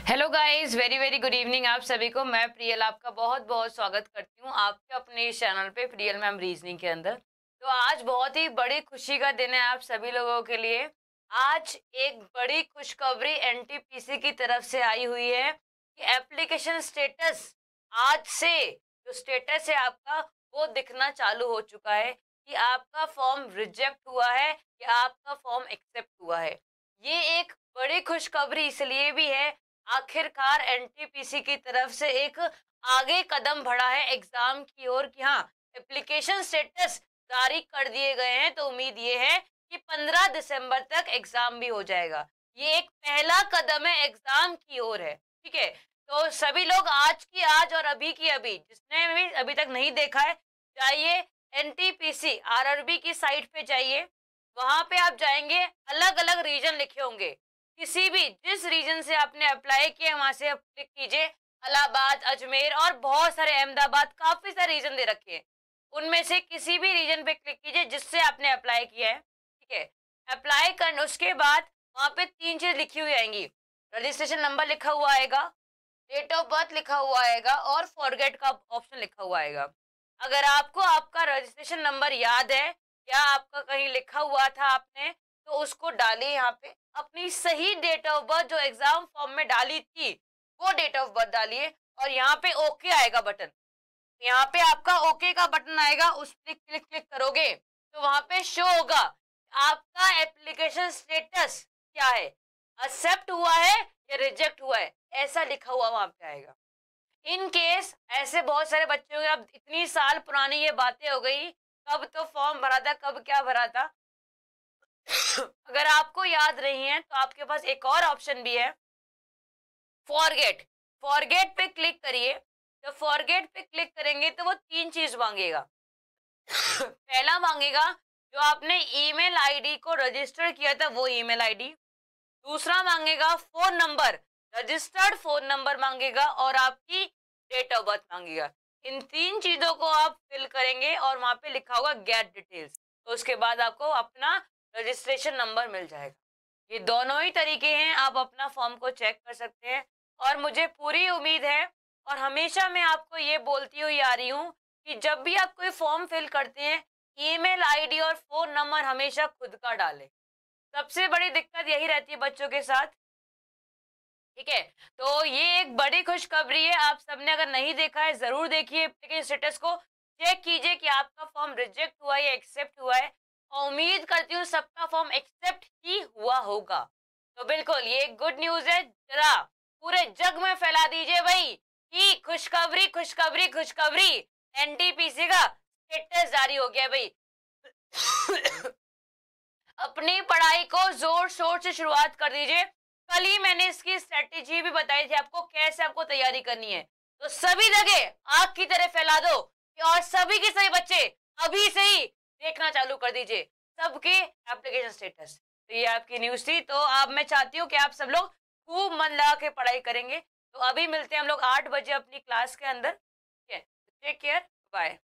Hello guys, very very good evening आप सभी को। मैं प्रियल आपका बहुत बहुत स्वागत करती हूँ आपके अपने इस चैनल पे प्रियल मैम रीजनिंग के अंदर। तो आज बहुत ही बड़ी खुशी का दिन है आप सभी लोगों के लिए। आज एक बड़ी खुशखबरी एनटीपीसी की तरफ से आई हुई है कि एप्लीकेशन स्टेटस आज से जो स्टेटस है आपका वो दिखना चालू हो चुका है कि आपका फॉर्म रिजेक्ट हुआ है या आपका फॉर्म एक्सेप्ट हुआ है। ये एक बड़ी खुशखबरी इसलिए भी है, आखिरकार एनटीपीसी की तरफ से एक आगे कदम बढ़ा है एग्जाम की ओर कि हाँ, एप्लीकेशन स्टेटस जारी कर दिए गए हैं। तो उम्मीद ये है कि 15 दिसंबर तक एग्जाम भी हो जाएगा। ये एक पहला कदम है एग्जाम की ओर है। ठीक है, तो सभी लोग आज की आज और अभी की अभी, जिसने भी अभी तक नहीं देखा है, जाइए एनटीपीसी आरआरबी की साइट पे जाइए। वहां पे आप जाएंगे, अलग अलग रीजन लिखे होंगे, किसी भी जिस रीजन से आपने अप्लाई किया वहां से आप क्लिक कीजिए। इलाहाबाद, अजमेर और बहुत सारे, अहमदाबाद, काफी सारे रीजन दे रखे हैं। उनमें से किसी भी रीजन पे क्लिक कीजिए जिससे आपने अप्लाई किया है। ठीक है, अप्लाई करने उसके बाद वहां पे तीन चीज लिखी हुई आएंगी। रजिस्ट्रेशन नंबर लिखा हुआ आएगा, डेट ऑफ बर्थ लिखा हुआ आएगा और फॉरगेट का ऑप्शन लिखा हुआ आएगा। अगर आपको आपका रजिस्ट्रेशन नंबर याद है या आपका कहीं लिखा हुआ था आपने, तो उसको डालिए यहाँ पे। अपनी सही डेट ऑफ बर्थ जो एग्जाम फॉर्म में डाली थी वो डेट ऑफ बर्थ डालिए और यहाँ पे ओके आएगा बटन। यहाँ पे आपका ओके का बटन आएगा, उस पर क्लिक क्लिक करोगे तो वहां पे शो होगा आपका एप्लीकेशन स्टेटस क्या है, एक्सेप्ट हुआ है या रिजेक्ट हुआ है, ऐसा लिखा हुआ वहां पे आएगा। इन केस ऐसे बहुत सारे बच्चे होंगे, अब इतनी साल पुरानी ये बातें हो गई, कब तो फॉर्म भरा था, कब क्या भरा था। अगर आपको याद नहीं है तो आपके पास एक और ऑप्शन भी है, फॉरगेट। फॉरगेट पे क्लिक करिए। जब फॉरगेट पे क्लिक करेंगे तो वो तीन चीज मांगेगा। पहला मांगेगा जो आपने ईमेल आईडी को रजिस्टर किया था वो ईमेल आईडी। दूसरा मांगेगा phone number, registered phone number मांगेगा और आपकी डेट ऑफ बर्थ मांगेगा। इन तीन चीजों को आप फिल करेंगे और वहां पे लिखा होगा गेट डिटेल्स, तो उसके बाद आपको अपना रजिस्ट्रेशन नंबर मिल जाएगा। ये दोनों ही तरीके हैं, आप अपना फॉर्म को चेक कर सकते हैं। और मुझे पूरी उम्मीद है और हमेशा मैं आपको ये बोलती हुई आ रही हूँ कि जब भी आप कोई फॉर्म फिल करते हैं, ईमेल आईडी और फोन नंबर हमेशा खुद का डालें। सबसे बड़ी दिक्कत यही रहती है बच्चों के साथ। ठीक है, तो ये एक बड़ी खुशखबरी है, आप सबने अगर नहीं देखा है जरूर देखिए। लेकिन स्टेटस को चेक कीजिए कि आपका फॉर्म रिजेक्ट हुआ है या एक्सेप्ट हुआ है, और उम्मीद करती हूँ सबका फॉर्म एक्सेप्ट ही हुआ होगा। तो बिल्कुल ये गुड न्यूज है, जरा पूरे जग में फैला दीजिए भाई कि खुशखबरी खुशखबरी खुशखबरी, एनटीपीसी का स्टेटस जारी हो गया भाई। अपनी पढ़ाई को जोर शोर से शुरुआत कर दीजिए। कल ही मैंने इसकी स्ट्रेटेजी भी बताई थी आपको, कैसे आपको तैयारी करनी है। तो सभी जगह आग की तरह फैला दो और सभी के सभी बच्चे अभी से ही देखना चालू कर दीजिए सबके एप्लीकेशन स्टेटस। तो ये आपकी न्यूज थी। तो अब मैं चाहती हूँ कि आप सब लोग खूब मन लगा के पढ़ाई करेंगे। तो अभी मिलते हैं हम लोग 8 बजे अपनी क्लास के अंदर। ठीक है, टेक केयर, बाय।